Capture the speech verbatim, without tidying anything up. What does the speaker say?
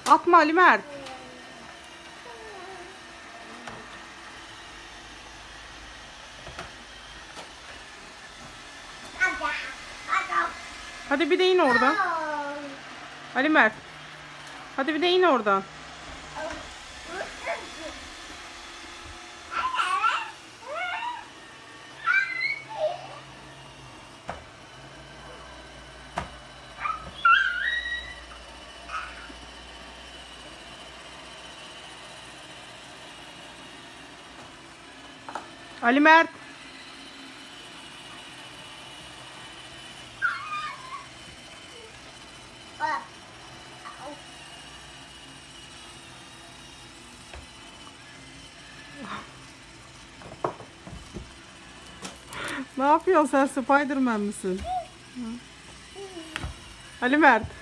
Atma Ali Mert. Hadi bir de in oradan. Ali Mert. Hadi bir de in oradan. Ali Mert. Ne yapıyorsun sen, Spiderman misin? Ali Mert.